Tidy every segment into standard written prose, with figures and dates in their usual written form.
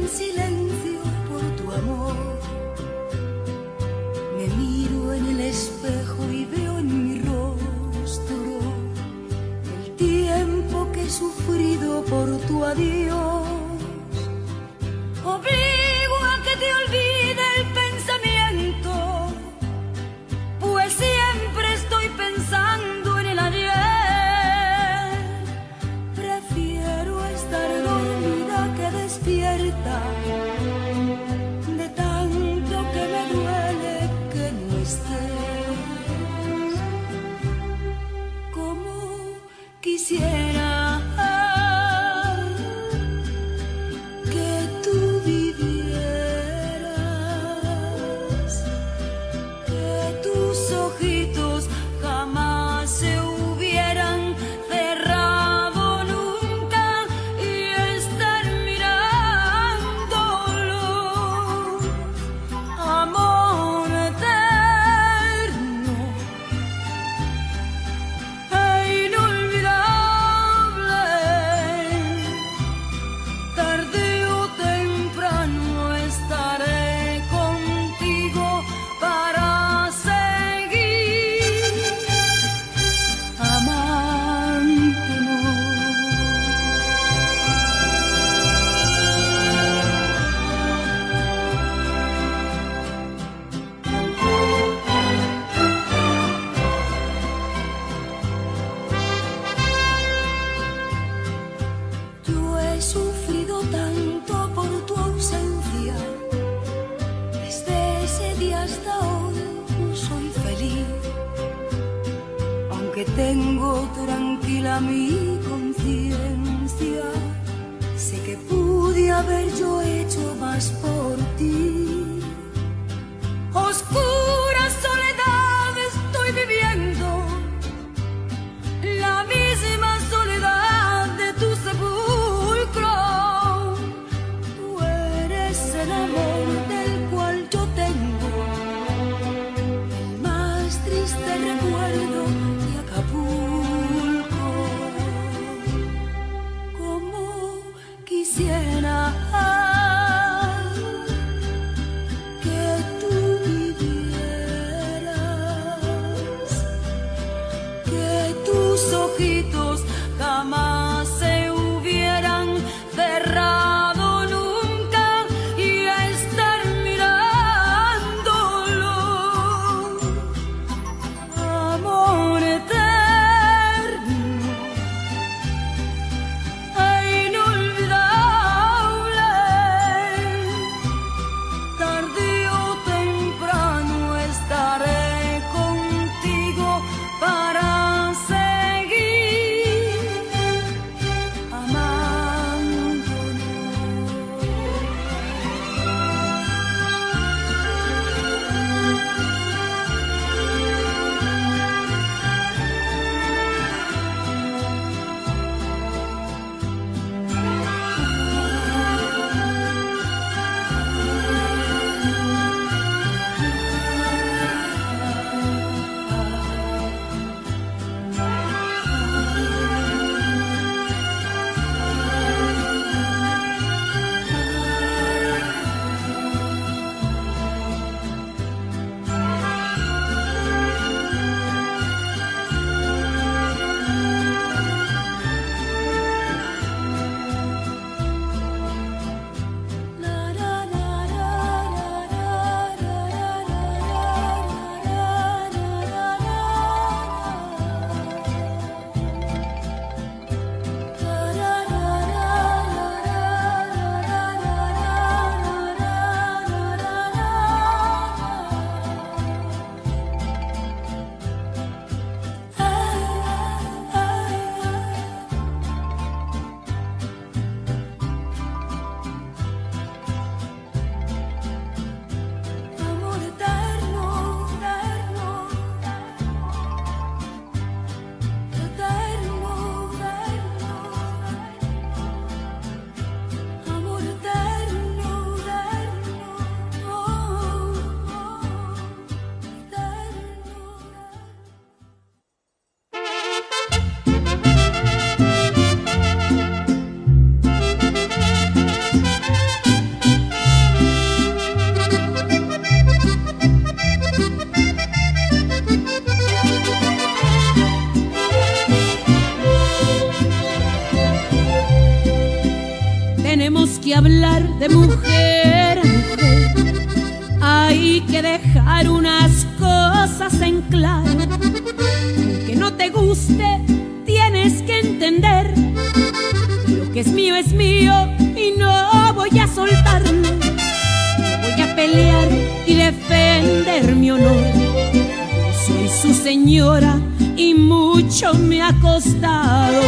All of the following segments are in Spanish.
silencio por tu amor. Me miro en el espejo y veo en mi rostro el tiempo que he sufrido por tu adiós. Obligo a que te olvide el pensamiento, pues siempre estoy pensando en el ayer. Prefiero estar dormida que despierta, de tanto que me duele que no estés. Como quisiera que tú vivieras, que tus ojitos jamás se hubieran cerrado nunca y estar mirándolos. Amor eterno e inolvidable, tarde o temprano estaré contigo para seguir amándonos. Yo he sufrido tanto por tu ausencia, desde ese día hasta hoy no soy feliz. Aunque tengo tranquila mi conciencia, sé que pude haber yo hecho más por ti. Oscura soledad estoy viviendo, la misma soledad de tu sepulcro. Tú eres el amor del cual yo tengo el más triste recuerdo de Acapulco. Como quisiera que tú vivieras, de mujer a mujer. Hay que dejar unas cosas en claro. Aunque no te guste, tienes que entender que lo que es mío y no voy a soltarlo. Voy a pelear y defender mi honor. Soy su señora y mucho me ha costado.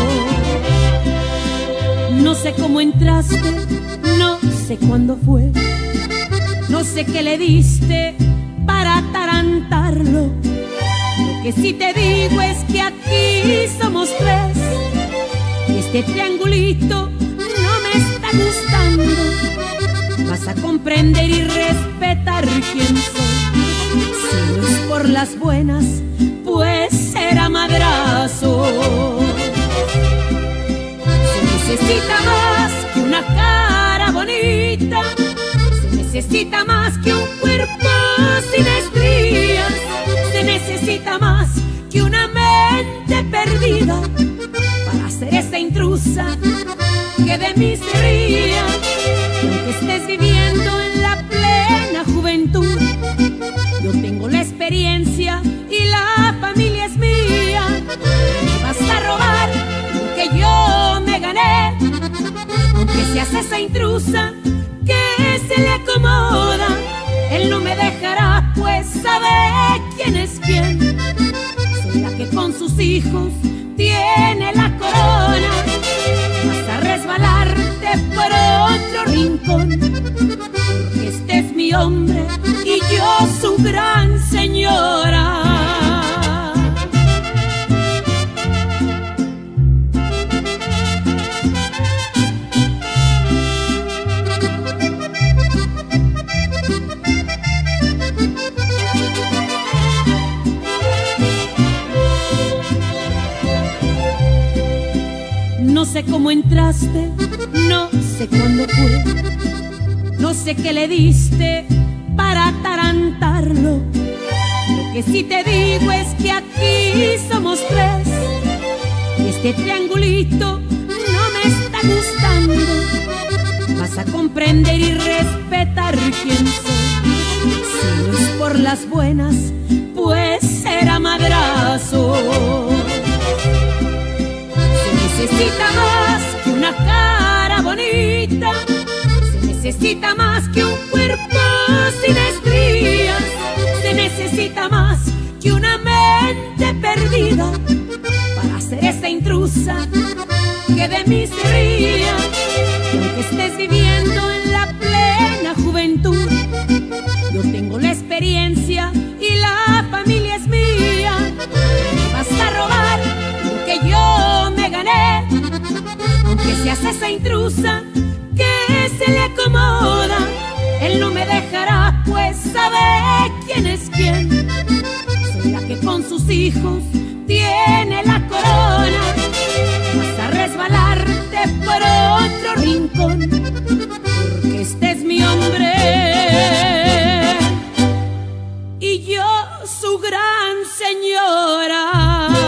No sé cómo entraste, no sé cuándo fue, no sé qué le diste para atarantarlo. Lo que sí te digo es que aquí somos tres y este triangulito no me está gustando. Vas a comprender y respetar quién soy. Si no es por las buenas, pues será madrazo. Se necesita más que una cara bonita, se necesita más que un cuerpo sin estrías, se necesita más que una mente perdida para ser esa intrusa que de mí se ría. Y aunque estés viviendo en la plena juventud, yo tengo la experiencia y la familia es mía. Me vas a robar lo que yo me gané, aunque seas esa intrusa que se le acomoda. Él no me dejará, pues sabe quién es quién. Soy la que con sus hijos tiene la corona. Vas a resbalarte por otro rincón, porque este es mi hombre y yo su gran señora. No sé cómo entraste, no sé cuándo fue, no sé qué le diste para atarantarlo. Lo que sí te digo es que aquí somos tres y este triangulito no me está gustando. Vas a comprender y respetar quién soy. Si no es por las buenas, pues será madrazo. Se necesita más que una cara bonita, se necesita más que un cuerpo sin estrías, se necesita más que una mente perdida para ser esa intrusa que de mí se ría. Y aunque estés viviendo en la plena juventud, yo tengo la experiencia y la familia es mía. Me vas a robar lo que yo me gané, aunque seas esa intrusa que se le acomoda. Él no me dejará, pues sabe quién es quién. Soy la que con sus hijos tiene la corona. Vas a resbalarte por otro rincón, porque este es mi hombre y yo su gran señora.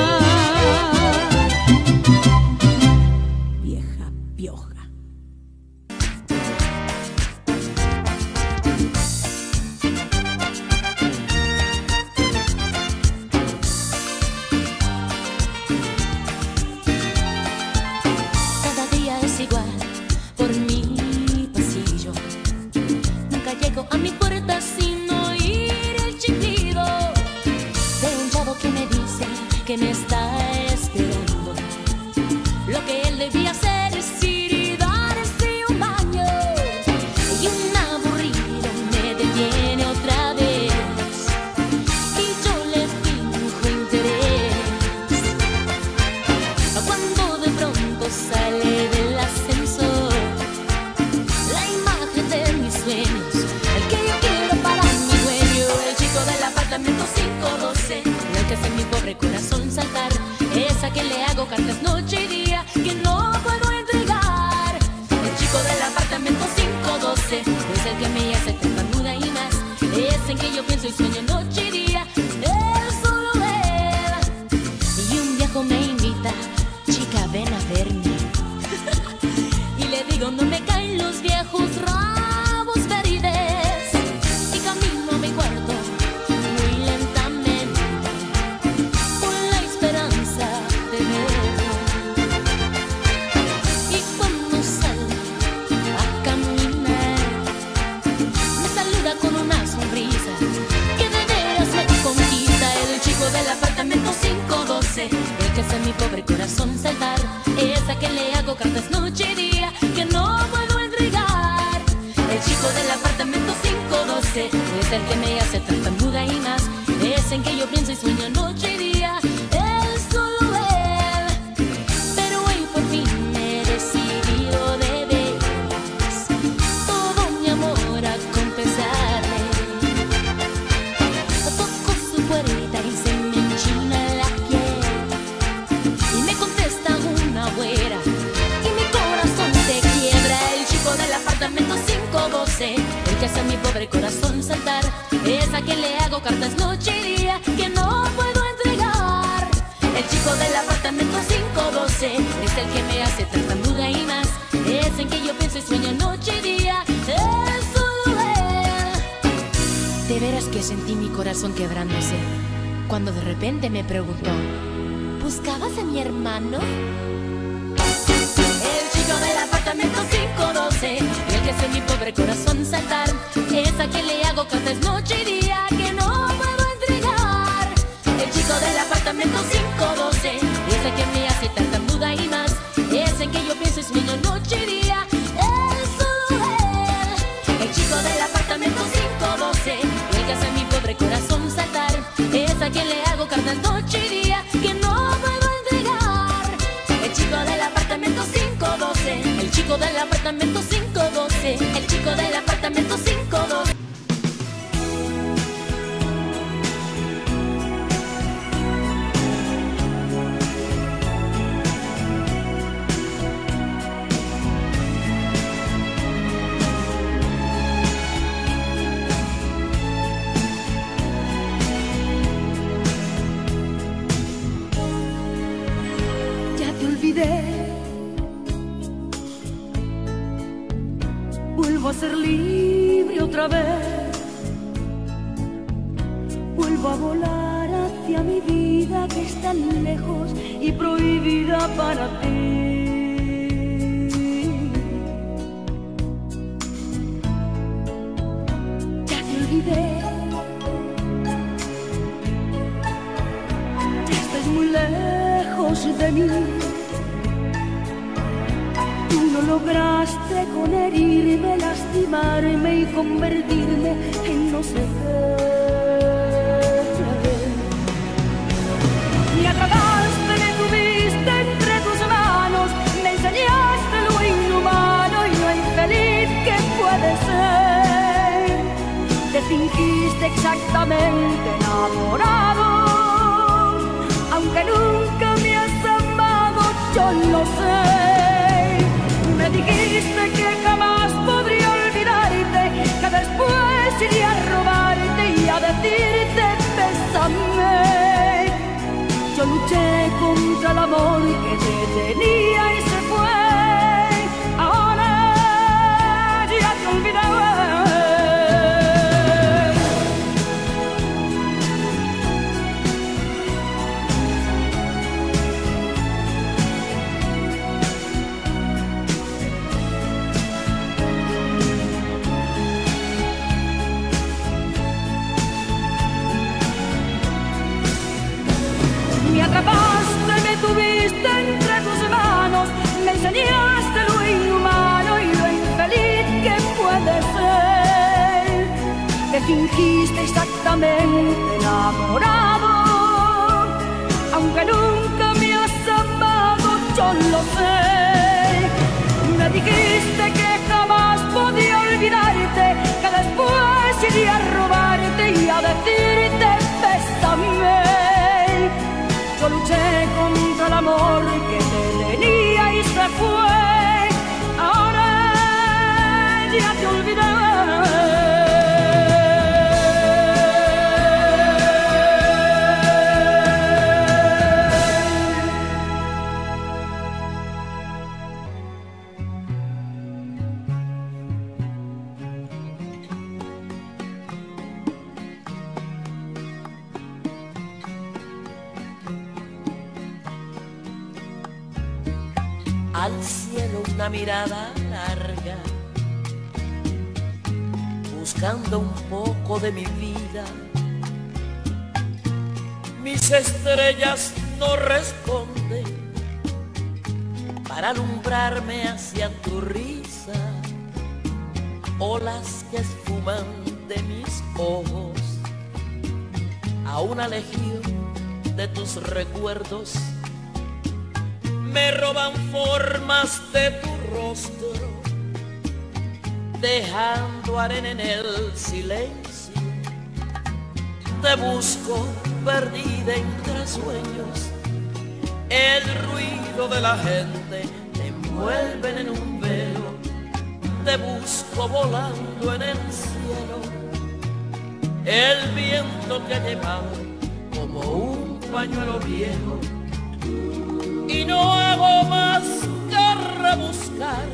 Que me está esperando. Lo que él debía hacer es ir y darse un baño. Y un aburrido me detiene otra vez y yo le finjo interés. Cuando de pronto sale del ascensor la imagen de mis sueños, el que yo quiero para mi dueño, el chico del apartamento 512, el que hace mi pobre corazón saltar, esa que le hago cartas noche y día que no puedo entregar. El chico del apartamento 512 es el que me hace tartamuda y más, es en que yo pienso y sueño noche y día, él, solo él. Y un viejo me invita, chica ven a verme y le digo no me caen los viejos el que me hace tartamuda y más. Es en que yo pienso y sueño noche y día. Él, solo él. Pero hoy por fin me he decidido de veras todo mi amor a confesarle. Toco su puerta y se me enchina la piel y me contesta una güera y mi corazón se quiebra. El chico del apartamento 512, el que hace a mi pobre corazón saltar, es a quien le hago cartas noche y día que no puedo entregar. El chico del apartamento 512 es el que me hace tartamuda y más. Es en que yo pienso y sueño noche y día. Es solo él. De veras que sentí mi corazón quebrándose cuando de repente me preguntó: ¿buscabas a mi hermano? El chico del apartamento 512, el que hace mi pobre corazón saltar, es a quien le hago cartas noche y día que no puedo entregar. El chico del apartamento 512 es el que me hace tartamuda y más. Es en que yo pienso y sueño noche y día. Es solo él. El chico del apartamento 512, el que hace mi pobre corazón saltar, es a quien le hago cartas noche y día que no puedo entregar. El chico del apartamento 512, el chico del apartamento 512, el chico del apartamento 512. Ya te olvidé, vuelvo a ser libre otra vez, vuelvo a volar hacia mi vida que es tan lejos y prohibida para ti. Ya te olvidé, estás muy lejos de mí. Tú no lograste con herirme, lastimarme y convertirme en no sé qué. Me atrapaste, me tuviste entre tus manos, me enseñaste lo inhumano y lo infeliz que puede ser. Te fingiste exactamente enamorado, aunque nunca me has amado, yo lo sé. Me dijiste que jamás podría olvidarte, que después iría a robarte y a decirte bésame. Yo luché contra el amor que te tenía y se fue. Ahora ya te olvidé. Me atrapaste, me tuviste entre tus manos, me enseñaste lo inhumano y lo infeliz que puede ser. Te fingiste exactamente enamorado, aunque nunca me has amado, yo lo sé. Me dijiste que jamás podía olvidarte, que después iría a robarte y a decirte bésame. Yo luché contra el amor que te tenía y se fue. Ahora ya te olvidé. Al cielo una mirada larga, buscando un poco de mi vida. Mis estrellas no responden para alumbrarme hacia tu risa. Olas que esfuman de mis ojos a una legión de tus recuerdos. Me roban formas de tu rostro, dejando arena en el silencio. Te busco perdida entre sueños, el ruido de la gente te envuelven en un velo. Te busco volando en el cielo, el viento te ha llevado como un pañuelo viejo. Y no hago más que rebuscar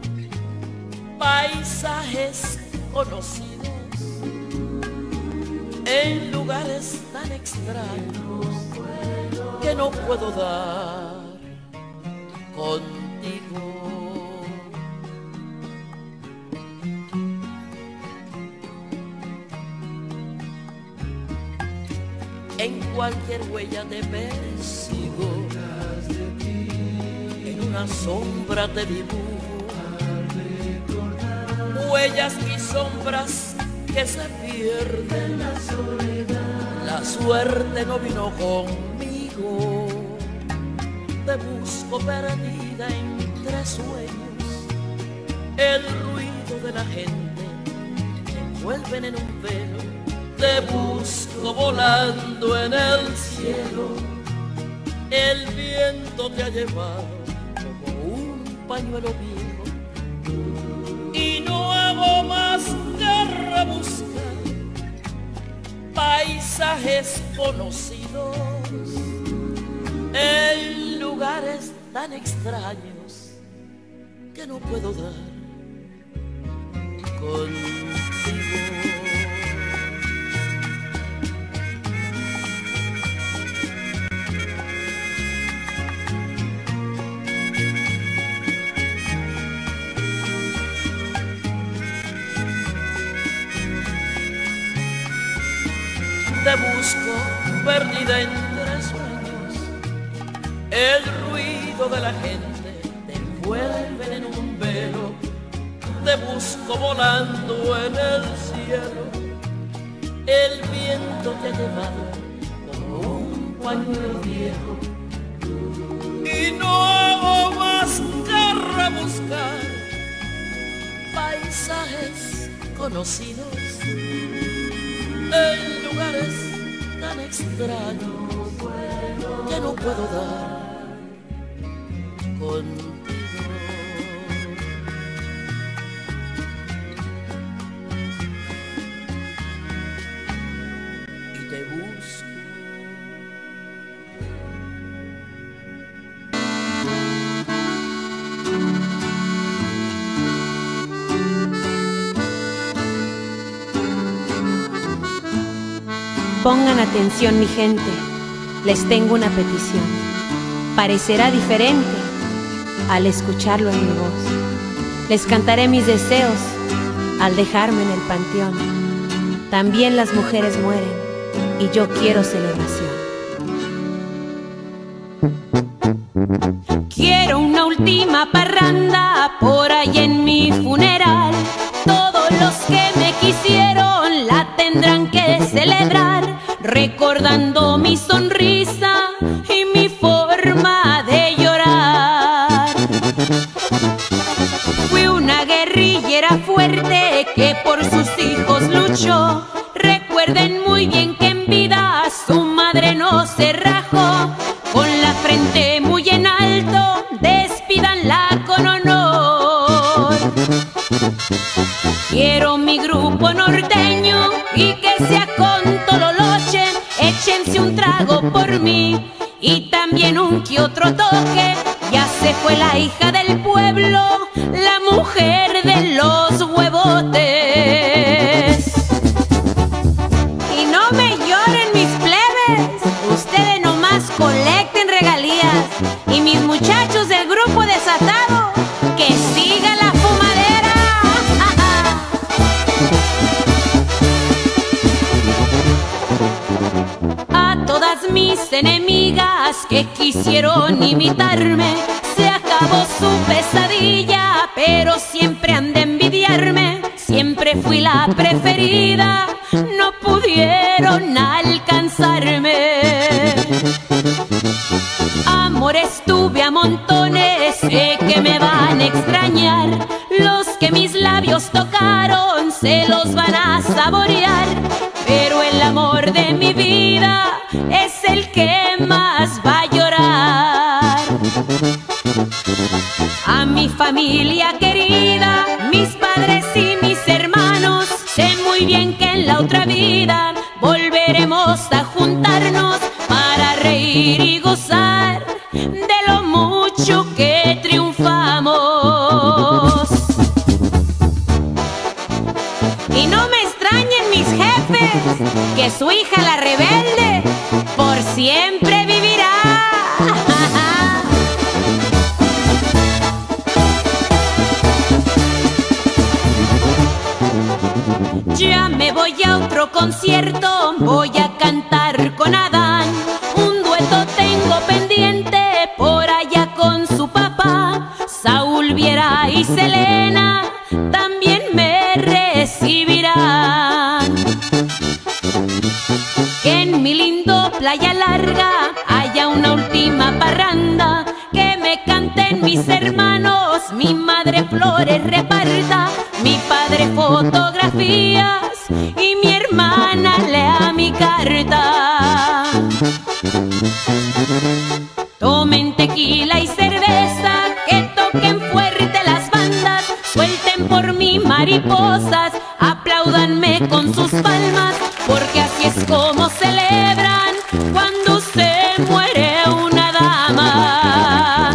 paisajes conocidos en lugares tan extraños que no puedo dar contigo. En cualquier huella te persigo, en una sombra te dibujo, huellas y sombras que se pierden. La suerte no vino conmigo, te busco perdida entre sueños, el ruido de la gente te envuelven en un velo. Te busco volando en el cielo, el viento te ha llevado como un pañuelo viejo. Y no hago más que rebuscar paisajes conocidos en lugares tan extraños que no puedo dar contigo. Te busco perdida entre sueños, el ruido de la gente te envuelve en un velo. Te busco volando en el cielo, el viento te ha llevado como un pañuelo viejo. Y no hago más que rebuscar paisajes conocidos en lugares tan extraños que no puedo dar contigo. Y te busco. Pongan atención, mi gente, les tengo una petición. Parecerá diferente al escucharlo en mi voz. Les cantaré mis deseos al dejarme en el panteón. También las mujeres mueren y yo quiero celebración. Quiero una última parranda por ahí en mi funeral. Todos los que me quisieron la tendrán que celebrar, recordando mi sonrisa y mi forma de llorar. Fui una guerrillera fuerte que por sus hijos luchó. Recuerden muy bien que en vida su madre no se rajó. Con la frente muy en alto, despídanla con honor. Quiero mi grupo norteño y que sea con Tololoche. Échense un trago por mí y también un que otro toque. Ya se fue la hija del pueblo, la mujer de los huevotes. Y no me lloren mis plebes, ustedes nomás colecten regalías. Y mis muchachos del grupo desatado, que siga la fumadera. A todas mis enemigas que quisieron imitarme, se acabó su pesadilla, pero siempre han de envidiarme. Siempre siempre fui la preferida, no pudieron alcanzarme. Amores tuve a montones, sé que me van a extrañar. Los que mis labios tocaron se los van a saborear. Pero el amor de mi vida es el que más va a llorar. A mi familia querida, mis padres y mis hermanos, sé muy bien que en la otra vida volveremos a juntarnos para reír y gozar de lo mucho que triunfamos. Y no me extrañen mis jefes, que su hija la rebelde por siempre vivirá. Ya me voy a otro concierto, voy a cantar con Adán. Un dueto tengo pendiente por allá con su papá. Saúl Viera y Selena también me recibirán. Que en mi lindo Playa Larga haya una última parranda, que me canten mis hermanos, mi madre flores reparta, mi padre fotografías y mi hermana lea mi carta. Tomen tequila y cerveza, que toquen fuerte las bandas, suelten por mí mariposas, apláudanme con sus palmas, porque así es como celebran cuando se muere una dama.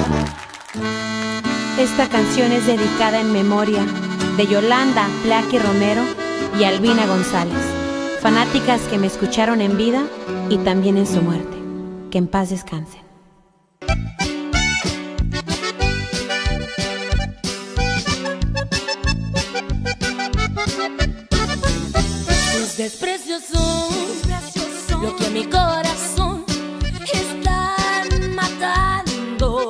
Esta canción es dedicada en memoria de Yolanda Plaqui Romero y Albina González, fanáticas que me escucharon en vida y también en su muerte. Que en paz descansen. Tus desprecios son lo que a mi corazón están matando,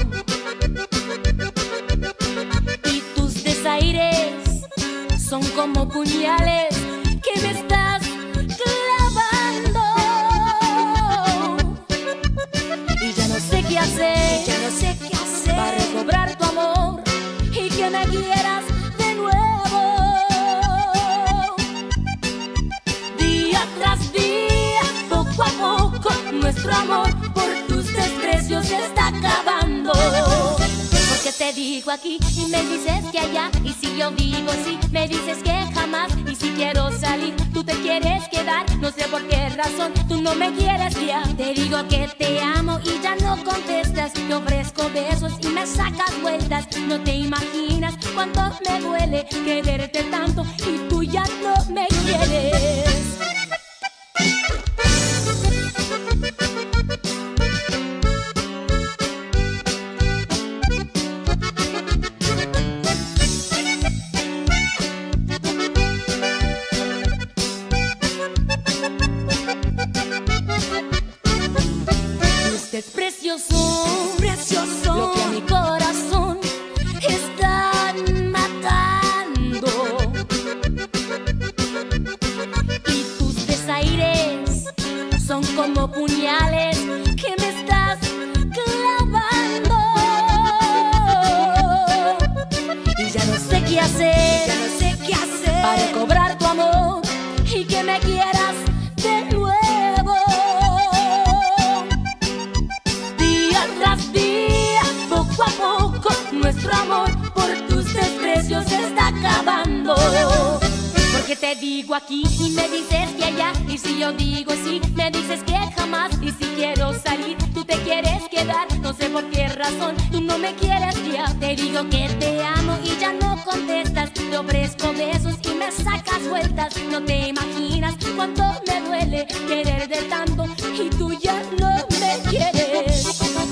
y tus desaires son como puñales que me estás clavando. Y ya no sé qué hacer, para recobrar tu amor y que me quieras de nuevo. Día tras día, poco a poco, nuestro amor por tus desprecios se está acabando. Porque te digo aquí y me dices que allá, y si yo digo sí, me dices que jamás. Y si quiero salir, tú te quieres quedar, no sé por qué razón tú no me quieres ya. Te digo que te amo y ya no contestas, te ofrezco besos y me sacas vueltas. No te imaginas cuánto me duele quererte tanto y tú ya no me quieres. Desprecios son lo que a mi corazón están matando, y tus desaires son como puñales que me estás clavando. Y ya no sé qué hacer, para cobrar tu amor y que me quieras de nuevo. Poco a poco, nuestro amor por tus desprecios se está acabando. Porque te digo aquí y me dices que allá, y si yo digo sí, me dices que jamás. Y si quiero salir, tú te quieres quedar, no sé por qué razón tú no me quieres ya. Te digo que te amo y ya no contestas, te ofrezco besos y me sacas vueltas. No te imaginas cuánto me duele quererte tanto y tú ya no me quieres.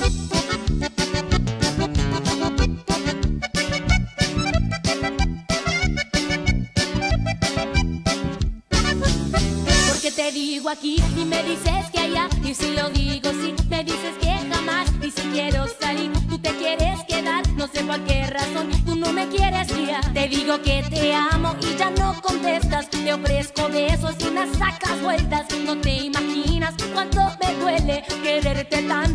Porque te digo aquí y me dices que allá, y si yo digo sí, me dices que jamás. Y si quiero salir, tú te quieres quedar, no sé por qué razón tú no no me quieres ya. Te digo que te amo y ya no contestas. Te ofrezco besos y me sacas vueltas. No te imaginas cuánto me duele quererte tanto.